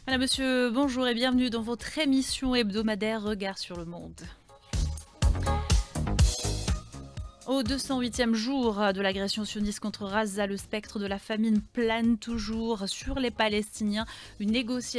Madame, monsieur, bonjour et bienvenue dans votre émission hebdomadaire Regard sur le monde. Au 208e jour de l'agression sioniste contre Gaza, le spectre de la famine plane toujours sur les Palestiniens. Une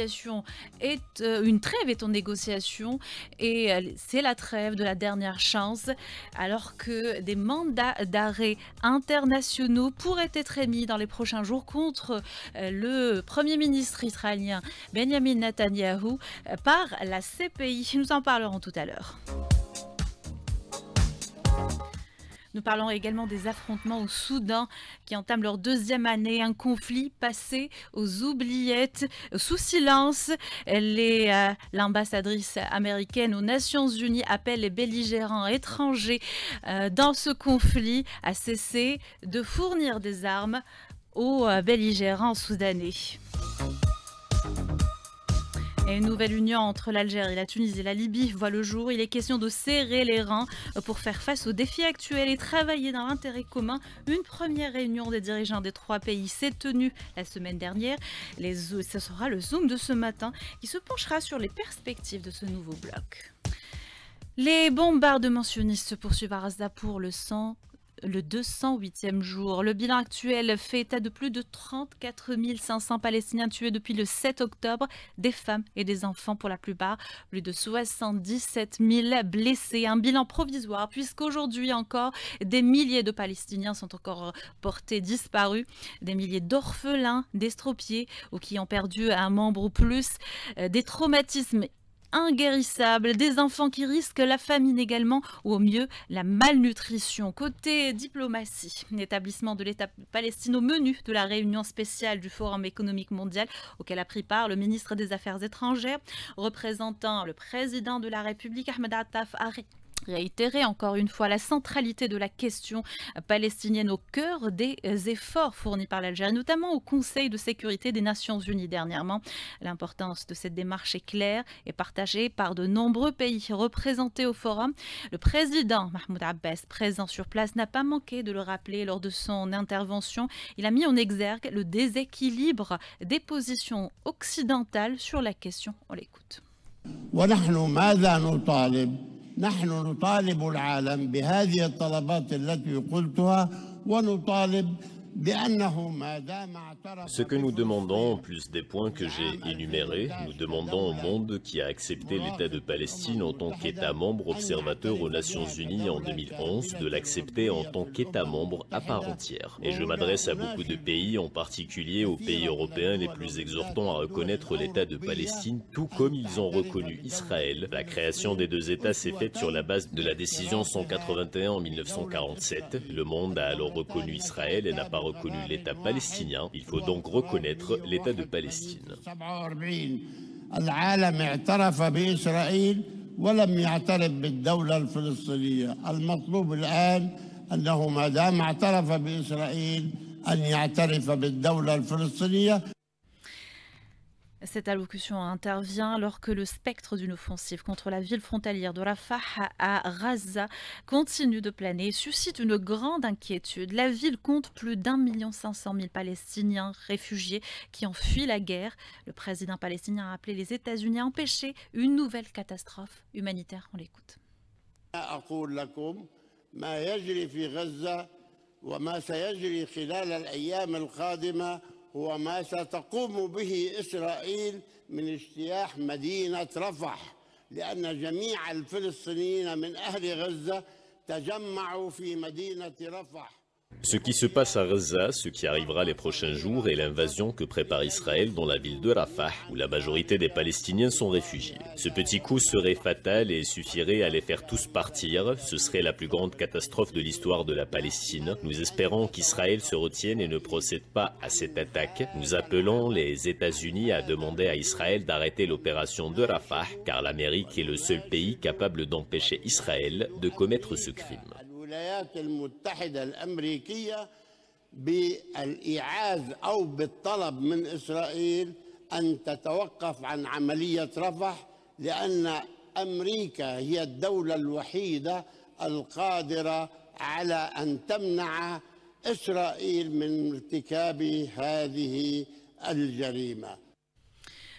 trêve est en négociation et c'est la trêve de la dernière chance, alors que des mandats d'arrêt internationaux pourraient être émis dans les prochains jours contre le Premier ministre israélien Benjamin Netanyahou par la CPI. Nous en parlerons tout à l'heure. Nous parlons également des affrontements au Soudan qui entament leur deuxième année, un conflit passé aux oubliettes, sous silence. L'ambassadrice américaine aux Nations Unies appelle les belligérants étrangers dans ce conflit à cesser de fournir des armes aux belligérants soudanais. Et une nouvelle union entre l'Algérie, la Tunisie et la Libye voit le jour. Il est question de serrer les rangs pour faire face aux défis actuels et travailler dans l'intérêt commun. Une première réunion des dirigeants des trois pays s'est tenue la semaine dernière. Ce sera le Zoom de ce matin qui se penchera sur les perspectives de ce nouveau bloc. Les bombardements sionistes se poursuivent à Gaza pour le 208e jour. Le bilan actuel fait état de plus de 34 500 Palestiniens tués depuis le 7 octobre, des femmes et des enfants pour la plupart, plus de 77 000 blessés. Un bilan provisoire puisqu'aujourd'hui encore, des milliers de Palestiniens sont encore portés disparus, des milliers d'orphelins, d'estropiés ou qui ont perdu un membre ou plus, des traumatismes inguérissables, des enfants qui risquent la famine également, ou au mieux la malnutrition. Côté diplomatie, l'établissement de l'État palestinien au menu de la réunion spéciale du Forum économique mondial auquel a pris part le ministre des Affaires étrangères, représentant le président de la République, Ahmed Attaf, a réitérer encore une fois la centralité de la question palestinienne au cœur des efforts fournis par l'Algérie, notamment au Conseil de sécurité des Nations Unies dernièrement. L'importance de cette démarche est claire et partagée par de nombreux pays représentés au forum. Le président Mahmoud Abbas, présent sur place, n'a pas manqué de le rappeler lors de son intervention. Il a mis en exergue le déséquilibre des positions occidentales sur la question. On l'écoute. نحن نطالب العالم بهذه الطلبات التي قلتها ونطالب بأنه ما دام اعترف. Ce que nous demandons, en plus des points que j'ai énumérés, nous demandons au monde qui a accepté l'État de Palestine en tant qu'État membre observateur aux Nations Unies en 2011 de l'accepter en tant qu'État membre à part entière. Et je m'adresse à beaucoup de pays, en particulier aux pays européens les plus exhortants à reconnaître l'État de Palestine, tout comme ils ont reconnu Israël. La création des deux États s'est faite sur la base de la décision 181 en 1947. Le monde a alors reconnu Israël et n'a pas reconnu l'État palestinien. Il faut donc reconnaître l'État de Palestine. العالم اعترف بإسرائيل ولم يعترف بالدولة الفلسطينية. المطلوب الآن أنه ما دام اعترف بإسرائيل أن يعترف بالدولة الفلسطينية. Cette allocution intervient alors que le spectre d'une offensive contre la ville frontalière de Rafah à Gaza continue de planer et suscite une grande inquiétude. La ville compte plus d'1,5 million Palestiniens réfugiés qui ont fui la guerre. Le président palestinien a appelé les États-Unis à empêcher une nouvelle catastrophe humanitaire. On l'écoute. هو ما ستقوم به إسرائيل من اجتياح مدينة رفح لأن جميع الفلسطينيين من أهل غزة تجمعوا في مدينة رفح. Ce qui se passe à Gaza, ce qui arrivera les prochains jours, est l'invasion que prépare Israël dans la ville de Rafah, où la majorité des Palestiniens sont réfugiés. Ce petit coup serait fatal et suffirait à les faire tous partir. Ce serait la plus grande catastrophe de l'histoire de la Palestine. Nous espérons qu'Israël se retienne et ne procède pas à cette attaque. Nous appelons les États-Unis à demander à Israël d'arrêter l'opération de Rafah, car l'Amérique est le seul pays capable d'empêcher Israël de commettre ce crime. الولايات المتحدة الأمريكية بالإيعاز أو بالطلب من إسرائيل أن تتوقف عن عملية رفح لأن أمريكا هي الدولة الوحيدة القادرة على أن تمنع إسرائيل من ارتكاب هذه الجريمة.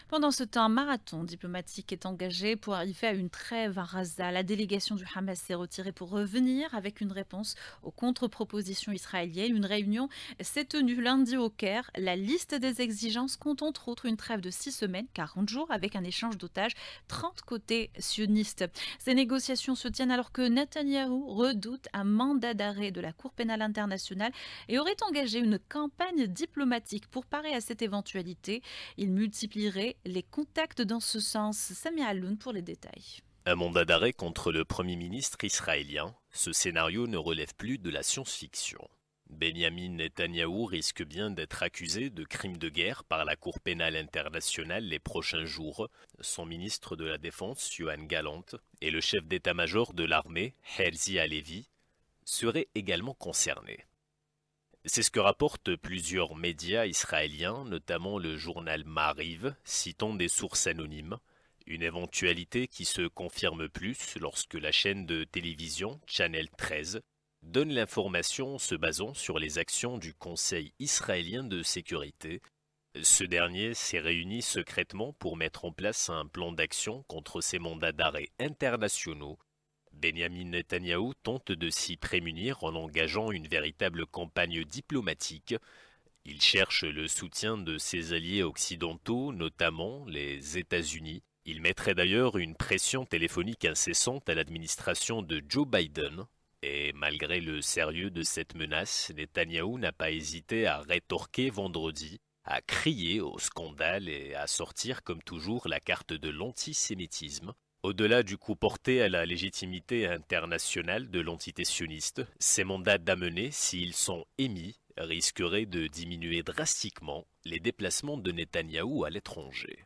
Pendant ce temps, un marathon diplomatique est engagé pour arriver à une trêve à Gaza. La délégation du Hamas s'est retirée pour revenir avec une réponse aux contre-propositions israéliennes. Une réunion s'est tenue lundi au Caire. La liste des exigences compte entre autres une trêve de 6 semaines, 40 jours, avec un échange d'otages, 30 côtés sionistes. Ces négociations se tiennent alors que Netanyahou redoute un mandat d'arrêt de la Cour pénale internationale et aurait engagé une campagne diplomatique pour parer à cette éventualité. Il multiplierait les contacts dans ce sens. Samia Aloun pour les détails. Un mandat d'arrêt contre le Premier ministre israélien, ce scénario ne relève plus de la science-fiction. Benjamin Netanyahou risque bien d'être accusé de crimes de guerre par la Cour pénale internationale les prochains jours. Son ministre de la Défense, Yoav Gallant, et le chef d'état-major de l'armée, Herzi Halevi, seraient également concernés. C'est ce que rapportent plusieurs médias israéliens, notamment le journal Maariv, citant des sources anonymes. Une éventualité qui se confirme plus lorsque la chaîne de télévision Channel 13 donne l'information en se basant sur les actions du Conseil israélien de sécurité. Ce dernier s'est réuni secrètement pour mettre en place un plan d'action contre ces mandats d'arrêt internationaux. Benjamin Netanyahou tente de s'y prémunir en engageant une véritable campagne diplomatique. Il cherche le soutien de ses alliés occidentaux, notamment les États-Unis. Il mettrait d'ailleurs une pression téléphonique incessante à l'administration de Joe Biden. Et malgré le sérieux de cette menace, Netanyahou n'a pas hésité à rétorquer vendredi, à crier au scandale et à sortir comme toujours la carte de l'antisémitisme. Au-delà du coup porté à la légitimité internationale de l'entité sioniste, ces mandats d'amener, s'ils sont émis, risqueraient de diminuer drastiquement les déplacements de Netanyahou à l'étranger.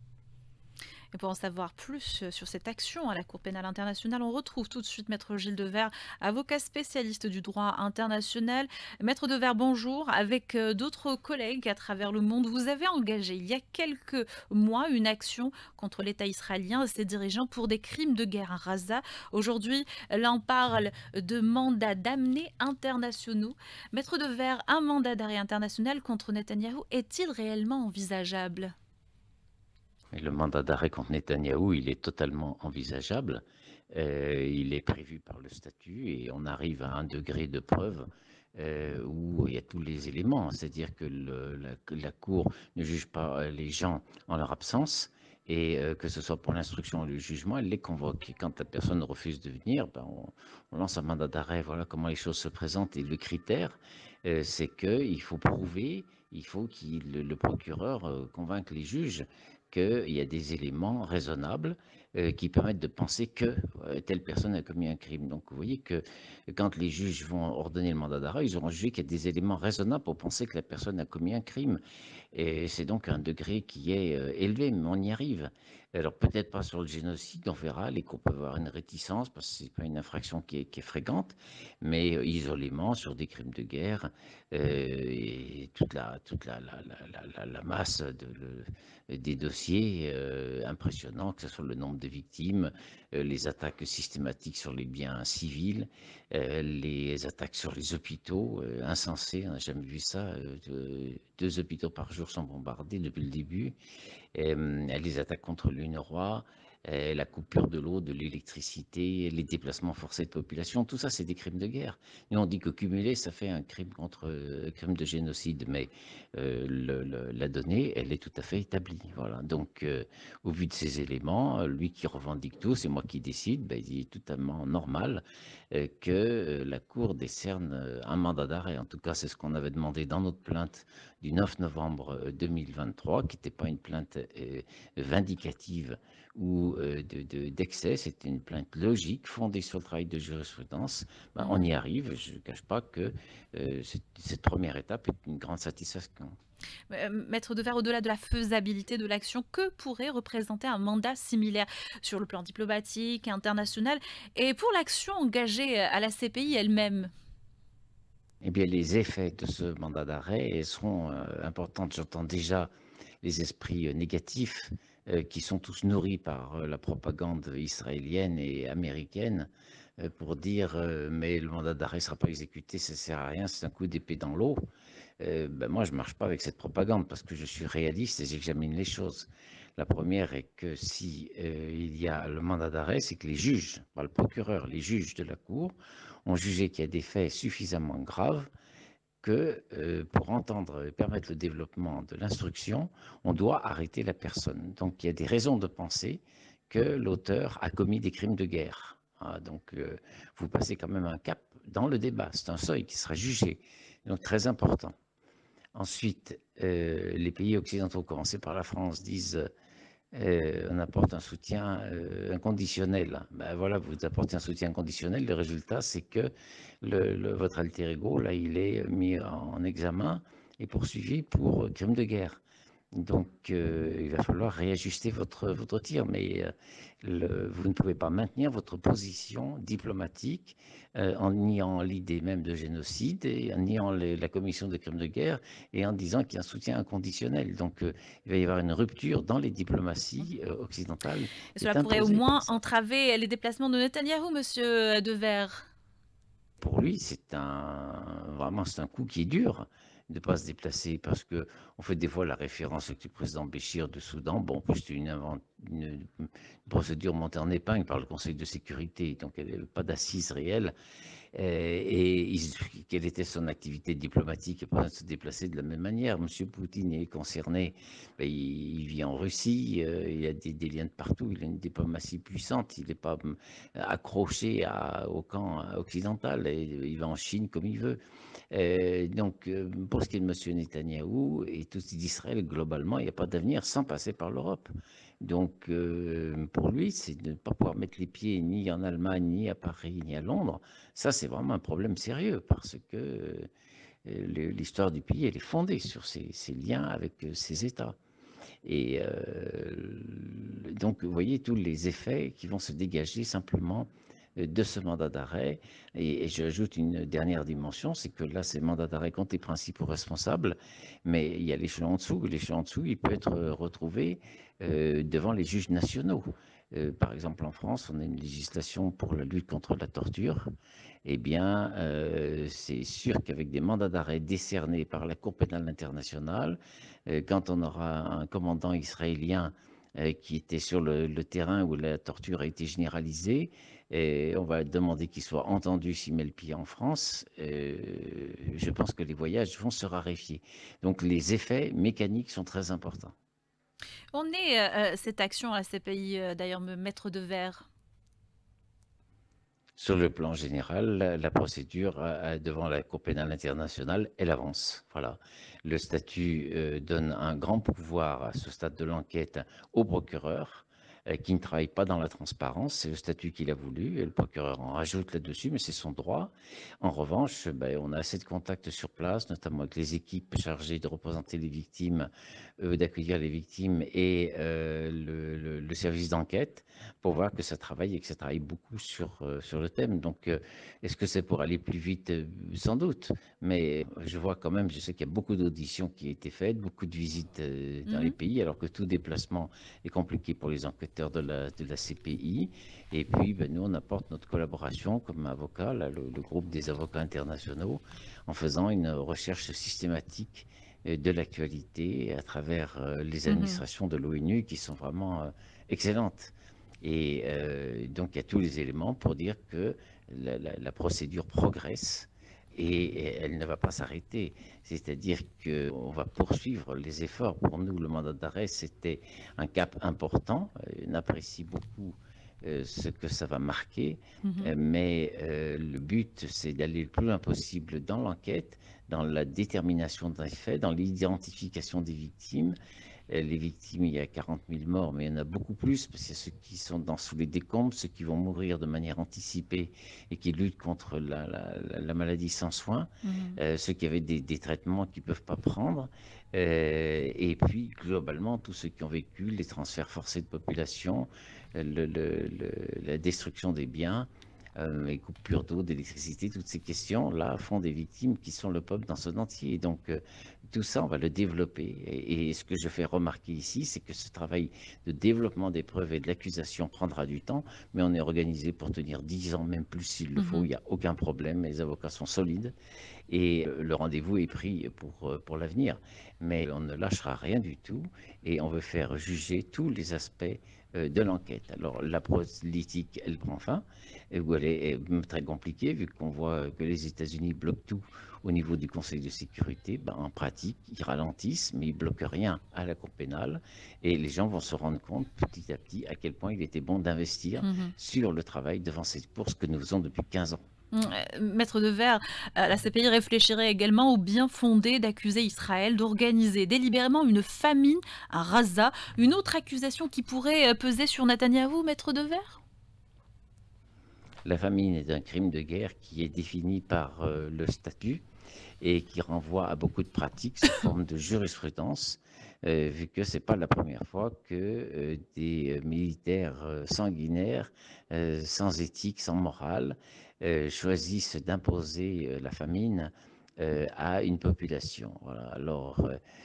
Et pour en savoir plus sur cette action à la Cour pénale internationale, on retrouve tout de suite Maître Gilles Devers, avocat spécialiste du droit international. Maître Devers, bonjour. Avec d'autres collègues à travers le monde, vous avez engagé il y a quelques mois une action contre l'État israélien et ses dirigeants pour des crimes de guerre à Gaza. Aujourd'hui, là on parle de mandats d'amener internationaux. Maître Devers, un mandat d'arrêt international contre Netanyahou est-il réellement envisageable ? Et le mandat d'arrêt contre Netanyahou, il est totalement envisageable. Il est prévu par le statut et on arrive à un degré de preuve où il y a tous les éléments. C'est-à-dire que la Cour ne juge pas les gens en leur absence et que ce soit pour l'instruction ou le jugement, elle les convoque. Et quand la personne refuse de venir, ben on lance un mandat d'arrêt. Voilà comment les choses se présentent. Et le critère, c'est qu'il faut prouver, il faut que le procureur convainque les juges qu'il y a des éléments raisonnables qui permettent de penser que telle personne a commis un crime. Donc vous voyez que quand les juges vont ordonner le mandat d'arrêt, ils auront jugé qu'il y a des éléments raisonnables pour penser que la personne a commis un crime. Et c'est donc un degré qui est élevé, mais on y arrive. Alors peut-être pas sur le génocide, on verra, les cours peuvent avoir une réticence parce que c'est pas une infraction qui est fréquente, mais isolément sur des crimes de guerre et toute la masse des dossiers impressionnants, que ce soit le nombre de victimes, les attaques systématiques sur les biens civils, les attaques sur les hôpitaux, insensées, on n'a jamais vu ça, 2 hôpitaux par jour sont bombardés depuis le début, les attaques contre l'UNRWA, la coupure de l'eau, de l'électricité, les déplacements forcés de population, tout ça c'est des crimes de guerre. Et on dit que cumulé ça fait un crime crime de génocide, mais la donnée elle est tout à fait établie. Voilà. Donc au vu de ces éléments, lui qui revendique tout, c'est moi qui décide, ben, il est totalement normal que la Cour décerne un mandat d'arrêt. En tout cas c'est ce qu'on avait demandé dans notre plainte du 9 novembre 2023, qui n'était pas une plainte vindicative ou d'excès, c'était une plainte logique fondée sur le travail de jurisprudence. Ben, on y arrive, je ne cache pas que cette première étape est une grande satisfaction. Maître Devers, au-delà de la faisabilité de l'action, que pourrait représenter un mandat similaire sur le plan diplomatique, international et pour l'action engagée à la CPI elle-même? Eh bien, les effets de ce mandat d'arrêt seront importants. J'entends déjà les esprits négatifs qui sont tous nourris par la propagande israélienne et américaine pour dire mais le mandat d'arrêt ne sera pas exécuté, ça ne sert à rien, c'est un coup d'épée dans l'eau. Moi, je ne marche pas avec cette propagande parce que je suis réaliste et j'examine les choses. La première est que si il y a le mandat d'arrêt, c'est que les juges, pas le procureur, les juges de la Cour ont jugé qu'il y a des faits suffisamment graves que pour entendre et permettre le développement de l'instruction, on doit arrêter la personne. Donc il y a des raisons de penser que l'auteur a commis des crimes de guerre. Ah, donc vous passez quand même un cap dans le débat. C'est un seuil qui sera jugé. Donc très important. Ensuite, les pays occidentaux, commencés par la France, disent on apporte un soutien inconditionnel. Ben voilà, vous apportez un soutien inconditionnel. Le résultat, c'est que votre alter ego, là, il est mis en examen et poursuivi pour crime de guerre. Donc, il va falloir réajuster votre tir, mais vous ne pouvez pas maintenir votre position diplomatique en niant l'idée même de génocide et en niant la commission de crimes de guerre et en disant qu'il y a un soutien inconditionnel. Donc, il va y avoir une rupture dans les diplomaties occidentales. Et cela pourrait au moins entraver les déplacements de Netanyahou, monsieur Devers. Pour lui, vraiment c'est un coup qui est dur de ne pas se déplacer parce qu'on fait des fois la référence avec le président Béchir de Soudan. Bon, en plus, c'est une procédure montée en épingle par le Conseil de sécurité, donc elle n'a pas d'assises réelles. Quelle était son activité diplomatique et pas de se déplacer de la même manière. Monsieur Poutine est concerné, il vit en Russie, il a des liens de partout, il a une diplomatie puissante, il n'est pas accroché au camp occidental, et il va en Chine comme il veut. Donc, pour ce qui est de M. Netanyahou et tout d'Israël, globalement, il n'y a pas d'avenir sans passer par l'Europe. Donc, pour lui, c'est de ne pas pouvoir mettre les pieds ni en Allemagne, ni à Paris, ni à Londres. Ça, c'est vraiment un problème sérieux parce que l'histoire du pays, elle est fondée sur ces liens avec ces États. Et donc, vous voyez tous les effets qui vont se dégager simplement de ce mandat d'arrêt. Et j'ajoute une dernière dimension, c'est que là, ces mandats d'arrêt comptent les principaux responsables, mais il y a l'échelon en dessous. L'échelon en dessous, il peut être retrouvé devant les juges nationaux. Par exemple, en France, on a une législation pour la lutte contre la torture. Eh bien, c'est sûr qu'avec des mandats d'arrêt décernés par la Cour pénale internationale, quand on aura un commandant israélien qui était sur le terrain où la torture a été généralisée, et on va demander qu'il soit entendu s'il met le pied en France. Je pense que les voyages vont se raréfier. Donc les effets mécaniques sont très importants. On est cette action à ces pays, d'ailleurs, maître Devers. Sur le plan général, la procédure devant la Cour pénale internationale, elle avance. Voilà. Le statut donne un grand pouvoir à ce stade de l'enquête au procureur qui ne travaille pas dans la transparence. C'est le statut qu'il a voulu et le procureur en rajoute là-dessus, mais c'est son droit. En revanche, on a assez de contacts sur place, notamment avec les équipes chargées de représenter les victimes, d'accueillir les victimes et le service d'enquête pour voir que ça travaille et que ça travaille beaucoup sur le thème. Donc, est-ce que c'est pour aller plus vite? Sans doute. Mais je vois quand même, je sais qu'il y a beaucoup d'auditions qui ont été faites, beaucoup de visites dans les pays, alors que tout déplacement est compliqué pour les enquêteurs de la CPI. Et puis, nous, on apporte notre collaboration comme avocat, là, le groupe des avocats internationaux, en faisant une recherche systématique de l'actualité à travers les administrations de l'ONU qui sont vraiment excellentes. Et donc, il y a tous les éléments pour dire que la procédure progresse et elle ne va pas s'arrêter. C'est-à-dire qu'on va poursuivre les efforts. Pour nous, le mandat d'arrêt, c'était un cap important. On apprécie beaucoup ce que ça va marquer, mais le but, c'est d'aller le plus loin possible dans l'enquête, dans la détermination des faits, dans l'identification des victimes. Les victimes, il y a 40 000 morts, mais il y en a beaucoup plus, parce qu'il y a ceux qui sont sous les décombres, ceux qui vont mourir de manière anticipée et qui luttent contre la maladie sans soins, ceux qui avaient des traitements qu'ils ne peuvent pas prendre, et puis globalement, tous ceux qui ont vécu les transferts forcés de population, la destruction des biens, les coupures d'eau, d'électricité, toutes ces questions-là font des victimes qui sont le peuple dans son entier. Donc, tout ça, on va le développer. Et ce que je fais remarquer ici, c'est que ce travail de développement des preuves et de l'accusation prendra du temps, mais on est organisé pour tenir 10 ans, même plus s'il le faut. Il n'y a aucun problème. Les avocats sont solides. et le rendez-vous est pris pour l'avenir. Mais on ne lâchera rien du tout et on veut faire juger tous les aspects de l'enquête. Alors la politique, elle prend fin, où elle est même très compliquée, vu qu'on voit que les États-Unis bloquent tout au niveau du Conseil de sécurité. Ben, en pratique, ils ralentissent, mais ils bloquent rien à la Cour pénale. Et les gens vont se rendre compte petit à petit à quel point il était bon d'investir sur le travail devant cette course que nous faisons depuis 15 ans. Maître Devers, la CPI réfléchirait également au bien fondé d'accuser Israël d'organiser délibérément une famine à Gaza. Une autre accusation qui pourrait peser sur Netanyahou, Maître Devers? La famine est un crime de guerre qui est défini par le statut et qui renvoie à beaucoup de pratiques sous forme de jurisprudence, vu que ce n'est pas la première fois que des militaires sanguinaires, sans éthique, sans morale, choisissent d'imposer la famine à une population. Voilà. Alors,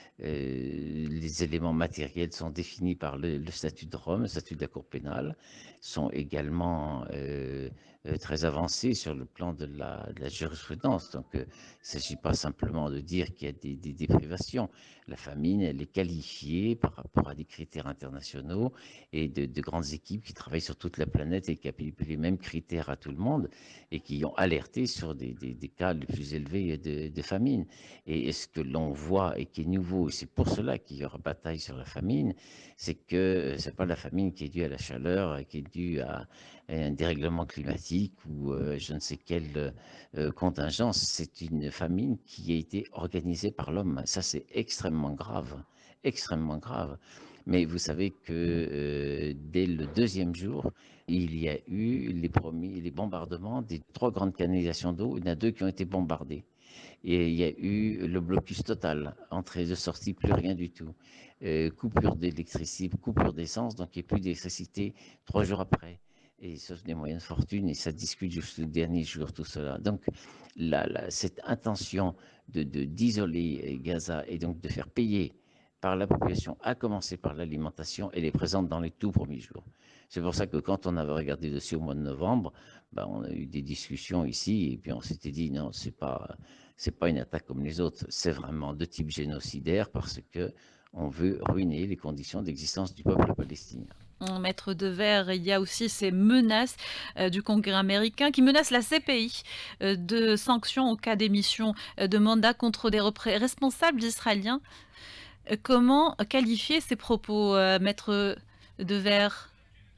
les éléments matériels sont définis par le statut de Rome, le statut de la Cour pénale, sont également très avancés sur le plan de la jurisprudence. Donc, il ne s'agit pas simplement de dire qu'il y a des privations. La famine, elle est qualifiée par rapport à des critères internationaux et de grandes équipes qui travaillent sur toute la planète et qui appliquent les mêmes critères à tout le monde et qui ont alerté sur des cas les plus élevés de famine. Et ce que l'on voit et qui est nouveau, et c'est pour cela qu'il y aura bataille sur la famine, c'est que ce n'est pas la famine qui est due à la chaleur, qui est due à un dérèglement climatique ou je ne sais quelle contingence. C'est une famine qui a été organisée par l'homme. Ça, c'est extrêmement grave, extrêmement grave. Mais vous savez que dès le deuxième jour, il y a eu les bombardements des 3 grandes canalisations d'eau. Il y en a 2 qui ont été bombardées. Et il y a eu le blocus total, entrée de sortie, plus rien du tout. Coupure d'électricité, coupure d'essence, donc il n'y a plus d'électricité 3 jours après. Et sauf des moyens de fortune, et ça discute jusqu'au dernier jour, tout cela. Donc, cette intention d'isoler Gaza et donc de faire payer par la population, à commencer par l'alimentation, elle est présente dans les tout premiers jours. C'est pour ça que quand on avait regardé le dossier au mois de novembre, ben, on a eu des discussions ici, et puis on s'était dit non, c'est pas une attaque comme les autres, c'est vraiment de type génocidaire parce que on veut ruiner les conditions d'existence du peuple palestinien. Maître Devers, il y a aussi ces menaces du Congrès américain qui menacent la CPI de sanctions en cas d'émission de mandat contre des responsables israéliens. Comment qualifier ces propos, Maître Devers?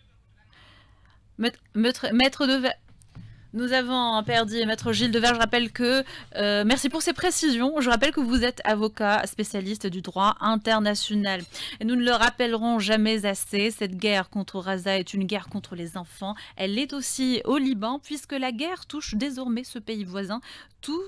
Maître Devers. Nous avons perdu Maître Gilles Devers. Je rappelle que, merci pour ces précisions. Je rappelle que vous êtes avocat spécialiste du droit international. Et nous ne le rappellerons jamais assez, cette guerre contre Gaza est une guerre contre les enfants. Elle l'est aussi au Liban, puisque la guerre touche désormais ce pays voisin. Tout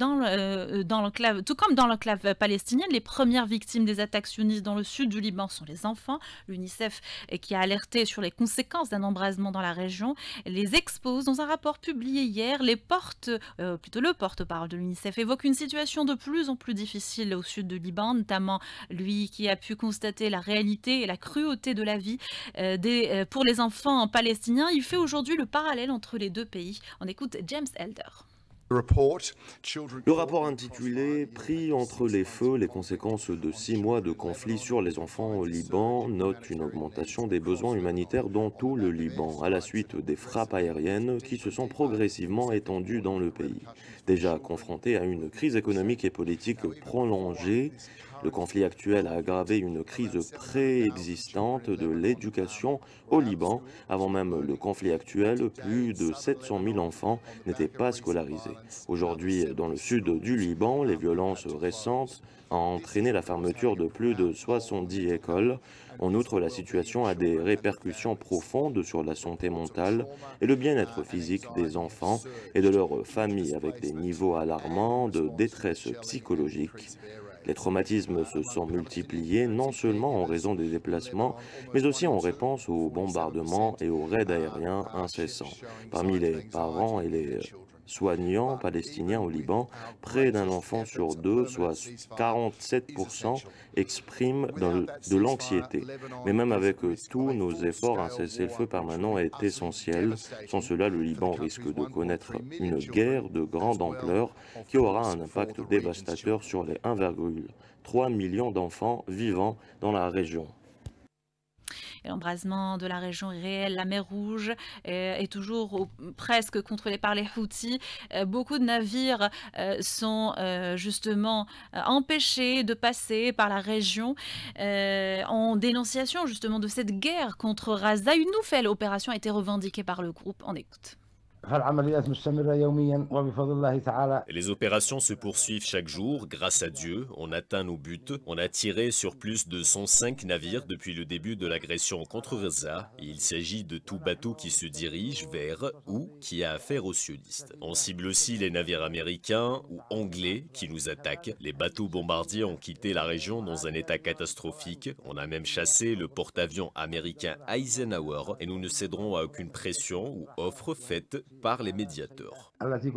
comme dans l'enclave palestinienne, les premières victimes des attaques sionistes dans le sud du Liban sont les enfants. L'UNICEF, qui a alerté sur les conséquences d'un embrasement dans la région, les expose dans un rapport publié hier. Le porte-parole de l'UNICEF évoque une situation de plus en plus difficile au sud du Liban, notamment lui qui a pu constater la réalité et la cruauté de la vie pour les enfants palestiniens. Il fait aujourd'hui le parallèle entre les deux pays. On écoute James Elder. Le rapport intitulé « Pris entre les feux, les conséquences de 6 mois de conflit sur les enfants au Liban » note une augmentation des besoins humanitaires dans tout le Liban, à la suite des frappes aériennes qui se sont progressivement étendues dans le pays. Déjà confronté à une crise économique et politique prolongée, le conflit actuel a aggravé une crise préexistante de l'éducation au Liban. Avant même le conflit actuel, plus de 700 000 enfants n'étaient pas scolarisés. Aujourd'hui, dans le sud du Liban, les violences récentes ont entraîné la fermeture de plus de 70 écoles. En outre, la situation a des répercussions profondes sur la santé mentale et le bien-être physique des enfants et de leurs familles, avec des niveaux alarmants de détresse psychologique. Les traumatismes se sont multipliés non seulement en raison des déplacements, mais aussi en réponse aux bombardements et aux raids aériens incessants. Parmi les parents et les soignants palestiniens au Liban, près d'un enfant sur deux, soit 47%, expriment de l'anxiété. Mais même avec tous nos efforts, un cessez-le-feu permanent est essentiel. Sans cela, le Liban risque de connaître une guerre de grande ampleur qui aura un impact dévastateur sur les 1,3 million d'enfants vivant dans la région. L'embrasement de la région est réel. La mer Rouge est toujours presque contrôlée par les Houthis. Beaucoup de navires sont justement empêchés de passer par la région en dénonciation justement de cette guerre contre Gaza. Une nouvelle opération a été revendiquée par le groupe. On écoute. Les opérations se poursuivent chaque jour. Grâce à Dieu, on atteint nos buts. On a tiré sur plus de 105 navires depuis le début de l'agression contre Gaza. Il s'agit de tout bateau qui se dirige vers ou qui a affaire aux sionistes. On cible aussi les navires américains ou anglais qui nous attaquent. Les bateaux bombardiers ont quitté la région dans un état catastrophique. On a même chassé le porte-avions américain Eisenhower et nous ne céderons à aucune pression ou offre faite par les médiateurs.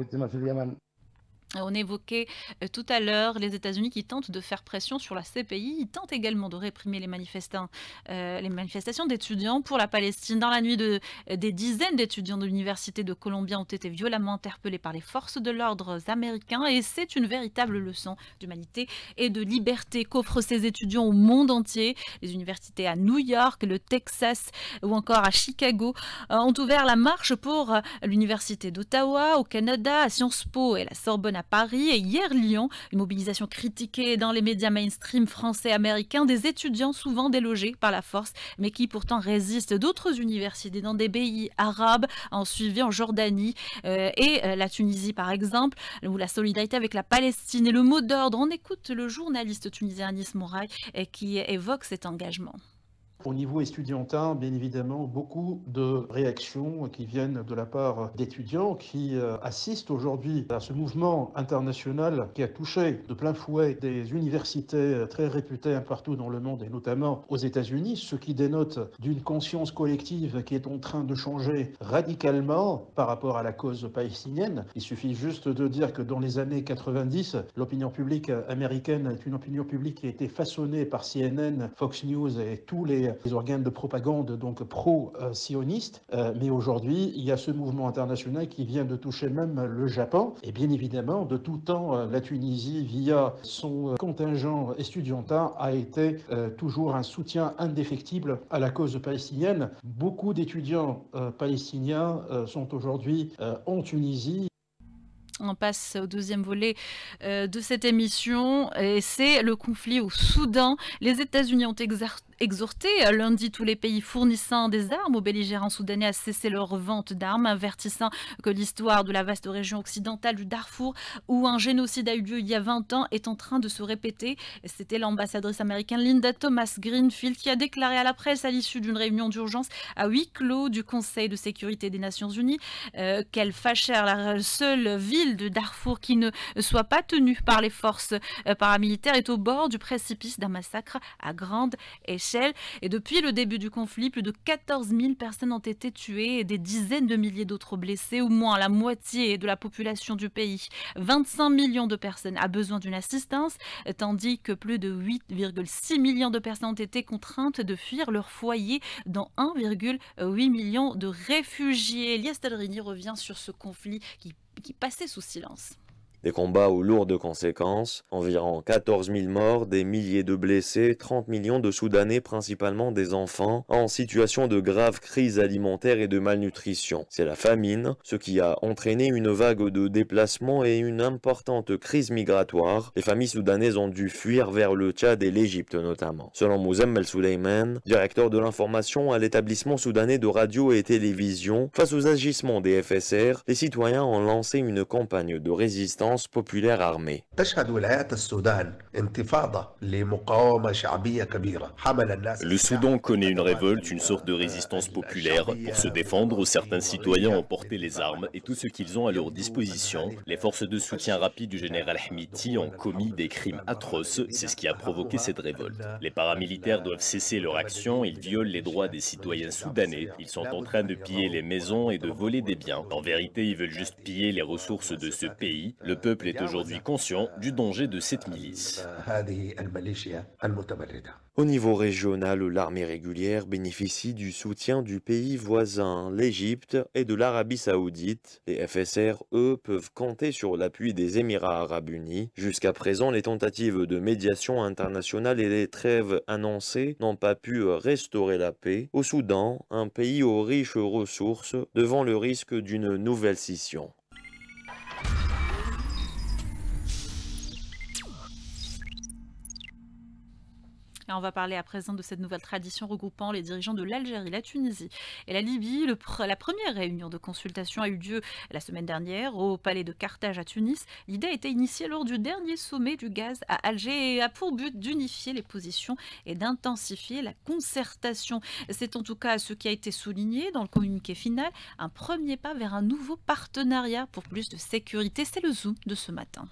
On évoquait tout à l'heure les États-Unis qui tentent de faire pression sur la CPI. Ils tentent également de réprimer les manifestations d'étudiants pour la Palestine. Dans la nuit, des dizaines d'étudiants de l'Université de Columbia ont été violemment interpellés par les forces de l'ordre américains. Et c'est une véritable leçon d'humanité et de liberté qu'offrent ces étudiants au monde entier. Les universités à New York, le Texas ou encore à Chicago ont ouvert la marche pour l'Université d'Ottawa, au Canada, à Sciences Po et la Sorbonne à Paris, et hier Lyon, une mobilisation critiquée dans les médias mainstream français et américains, des étudiants souvent délogés par la force, mais qui pourtant résistent. D'autres universités dans des pays arabes ont suivi en Jordanie et la Tunisie par exemple, où la solidarité avec la Palestine est le mot d'ordre. On écoute le journaliste tunisien Anis Mouraï qui évoque cet engagement. Au niveau estudiantin, bien évidemment, beaucoup de réactions qui viennent de la part d'étudiants qui assistent aujourd'hui à ce mouvement international qui a touché de plein fouet des universités très réputées partout dans le monde et notamment aux États-Unis, ce qui dénote d'une conscience collective qui est en train de changer radicalement par rapport à la cause palestinienne. Il suffit juste de dire que dans les années 90, l'opinion publique américaine est une opinion publique qui a été façonnée par CNN, Fox News et tous les organes de propagande donc pro-sionistes, mais aujourd'hui il y a ce mouvement international qui vient de toucher même le Japon, et bien évidemment de tout temps la Tunisie via son contingent estudiantin a été toujours un soutien indéfectible à la cause palestinienne. Beaucoup d'étudiants palestiniens sont aujourd'hui en Tunisie. On passe au deuxième volet de cette émission et c'est le conflit au Soudan. Les États-Unis ont exhorté lundi tous les pays fournissant des armes aux belligérants soudanais à cesser leur vente d'armes, avertissant que l'histoire de la vaste région occidentale du Darfour, où un génocide a eu lieu il y a 20 ans, est en train de se répéter. C'était l'ambassadrice américaine Linda Thomas-Greenfield qui a déclaré à la presse à l'issue d'une réunion d'urgence à huis clos du Conseil de sécurité des Nations Unies qu'elle fâchait la seule ville de Darfour qui ne soit pas tenue par les forces paramilitaires est au bord du précipice d'un massacre à grande échelle. Et depuis le début du conflit, plus de 14 000 personnes ont été tuées et des dizaines de milliers d'autres blessées, au moins la moitié de la population du pays. 25 millions de personnes a besoin d'une assistance, tandis que plus de 8,6 millions de personnes ont été contraintes de fuir leur foyer, dont 1,8 million de réfugiés. Elias Tadrini revient sur ce conflit qui passait sous silence. Des combats aux lourdes conséquences, environ 14 000 morts, des milliers de blessés, 30 millions de Soudanais, principalement des enfants, en situation de grave crise alimentaire et de malnutrition. C'est la famine, ce qui a entraîné une vague de déplacements et une importante crise migratoire. Les familles soudanaises ont dû fuir vers le Tchad et l'Égypte notamment. Selon Mouzammel Souleyman, directeur de l'information à l'établissement soudanais de radio et télévision, face aux agissements des FSR, les citoyens ont lancé une campagne de résistance résistance populaire armée. Le Soudan connaît une révolte, une sorte de résistance populaire. Pour se défendre, certains citoyens ont porté les armes et tout ce qu'ils ont à leur disposition. Les forces de soutien rapide du général Hemedti ont commis des crimes atroces. C'est ce qui a provoqué cette révolte. Les paramilitaires doivent cesser leur action. Ils violent les droits des citoyens soudanais. Ils sont en train de piller les maisons et de voler des biens. En vérité, ils veulent juste piller les ressources de ce pays. Le peuple est aujourd'hui conscient du danger de cette milice. Au niveau régional, l'armée régulière bénéficie du soutien du pays voisin, l'Égypte et de l'Arabie saoudite. Les FSR, eux, peuvent compter sur l'appui des Émirats arabes unis. Jusqu'à présent, les tentatives de médiation internationale et les trêves annoncées n'ont pas pu restaurer la paix au Soudan, un pays aux riches ressources, devant le risque d'une nouvelle scission. Et on va parler à présent de cette nouvelle tradition regroupant les dirigeants de l'Algérie, la Tunisie et la Libye. La première réunion de consultation a eu lieu la semaine dernière au palais de Carthage à Tunis. L'idée a été initiée lors du dernier sommet du gaz à Alger et a pour but d'unifier les positions et d'intensifier la concertation. C'est en tout cas ce qui a été souligné dans le communiqué final, un premier pas vers un nouveau partenariat pour plus de sécurité. C'est le Zoom de ce matin.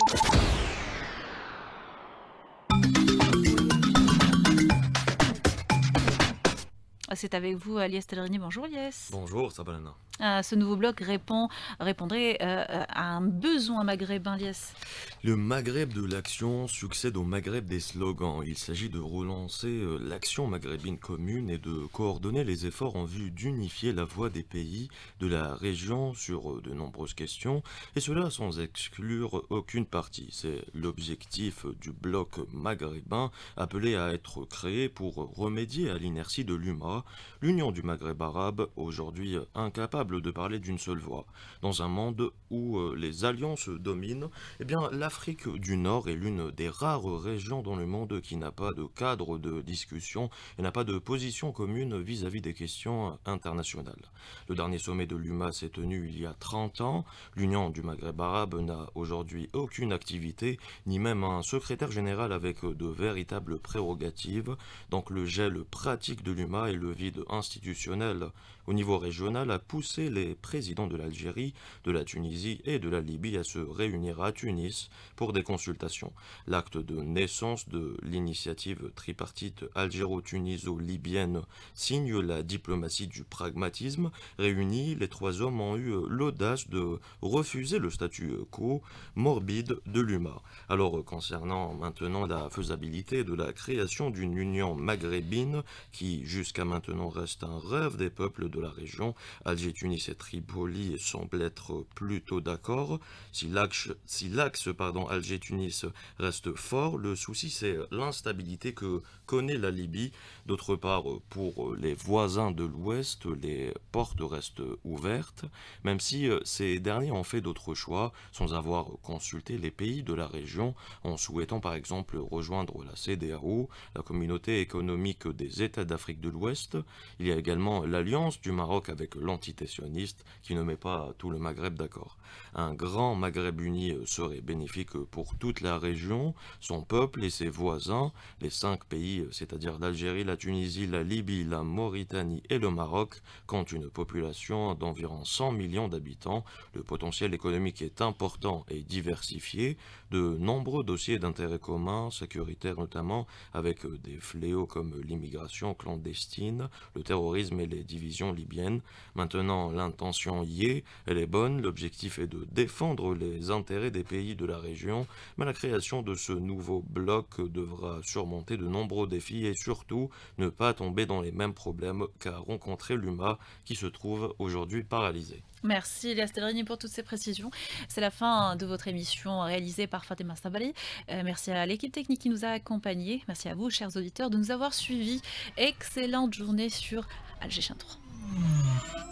C'est avec vous, Alyes Tellerini. Bonjour, Alyes. Bonjour, Sabrina. Ce nouveau bloc répondrait à un besoin maghrébin, Alyes. Le Maghreb de l'action succède au Maghreb des slogans. Il s'agit de relancer l'action maghrébine commune et de coordonner les efforts en vue d'unifier la voix des pays de la région sur de nombreuses questions, et cela sans exclure aucune partie. C'est l'objectif du bloc maghrébin appelé à être créé pour remédier à l'inertie de l'UMA, l'Union du Maghreb arabe, aujourd'hui incapable de parler d'une seule voix. Dans un monde où les alliances dominent, eh bien, l'Afrique du Nord est l'une des rares régions dans le monde qui n'a pas de cadre de discussion et n'a pas de position commune vis-à-vis des questions internationales. Le dernier sommet de l'UMA s'est tenu il y a 30 ans. L'Union du Maghreb arabe n'a aujourd'hui aucune activité, ni même un secrétaire général avec de véritables prérogatives. Donc le gel pratique de l'UMA et le vide institutionnel au niveau régional a poussé les présidents de l'Algérie, de la Tunisie et de la Libye à se réunir à Tunis pour des consultations. L'acte de naissance de l'initiative tripartite algéro-tuniso-libyenne signe la diplomatie du pragmatisme. Réunis, les trois hommes ont eu l'audace de refuser le statu quo morbide de l'UMA. Alors, concernant maintenant la faisabilité de la création d'une union maghrébine qui jusqu'à maintenant reste un rêve des peuples de la région, Alger, Tunis et Tripoli semblent être plutôt d'accord. Si l'axe Alger-Tunis reste fort, le souci c'est l'instabilité que connaît la Libye. D'autre part, pour les voisins de l'Ouest, les portes restent ouvertes, même si ces derniers ont fait d'autres choix sans avoir consulté les pays de la région, en souhaitant par exemple rejoindre la CEDEAO, la communauté économique des États d'Afrique de l'Ouest. Il y a également l'alliance du Maroc avec l'entité sioniste qui ne met pas tout le Maghreb d'accord. Un grand Maghreb uni serait bénéfique pour toute la région, son peuple et ses voisins. Les 5 pays, c'est-à-dire l'Algérie, la Tunisie, la Libye, la Mauritanie et le Maroc, comptent une population d'environ 100 millions d'habitants. Le potentiel économique est important et diversifié. De nombreux dossiers d'intérêt commun, sécuritaires notamment, avec des fléaux comme l'immigration clandestine, le terrorisme et les divisions libyennes. Maintenant, l'intention y est, elle est bonne, l'objectif est de défendre les intérêts des pays de la région, mais la création de ce nouveau bloc devra surmonter de nombreux défis et surtout ne pas tomber dans les mêmes problèmes qu'a rencontré l'UMA qui se trouve aujourd'hui paralysé. Merci Alyes Tellerini pour toutes ces précisions. C'est la fin de votre émission réalisée par Fatima Sabali. Merci à l'équipe technique qui nous a accompagnés. Merci à vous, chers auditeurs, de nous avoir suivis. Excellente journée sur Alger Chain 3.